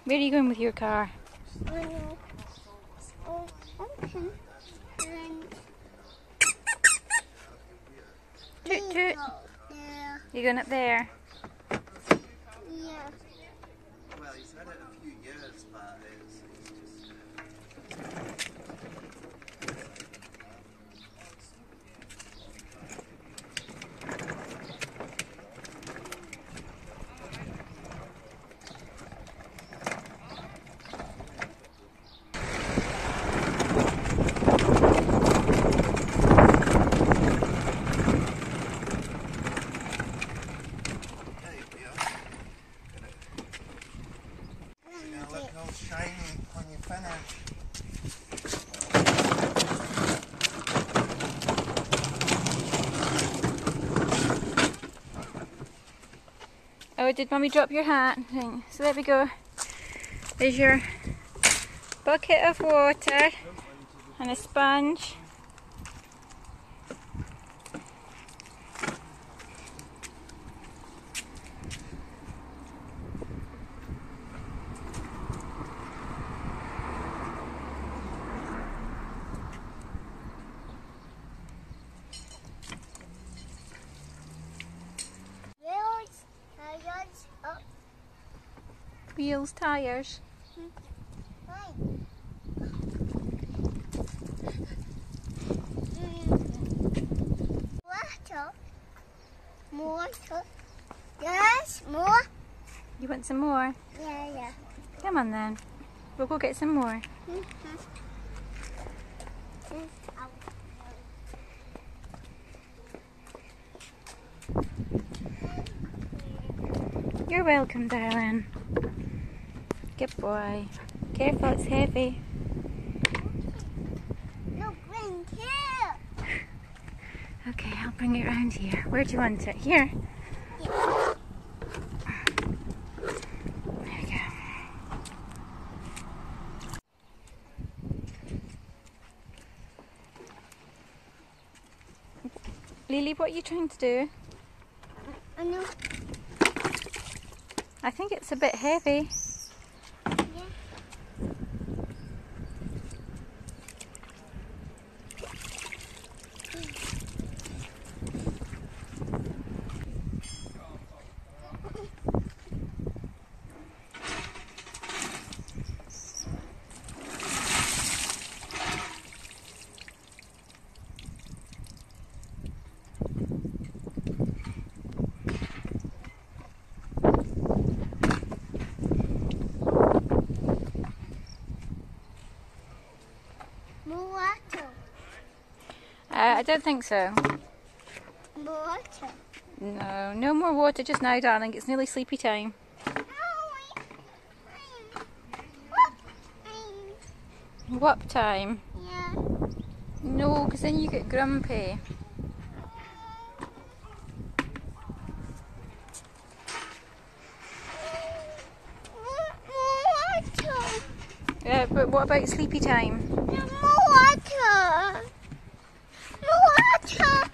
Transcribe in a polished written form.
Where are you going with your car? Toot toot. You're going up there? Yeah. Well, he's had it a few years, but it's just... Look all shiny when you finish. Oh, did Mummy drop your hat? So there we go. There's your bucket of water and a sponge. Wheels, tires. More. Yes, more. You want some more? Yeah. Come on then. We'll go get some more. You're welcome, darling. Good boy. Careful, it's heavy. No, green here. Okay, I'll bring it around here. Where do you want it? Here? There we go. Lily, what are you trying to do? I know. I think it's a bit heavy. More water. I don't think so. More water. No, no more water just now, darling. It's nearly sleepy time. What time? Yeah. No, because then you get grumpy. More water. But what about sleepy time? More water. More water.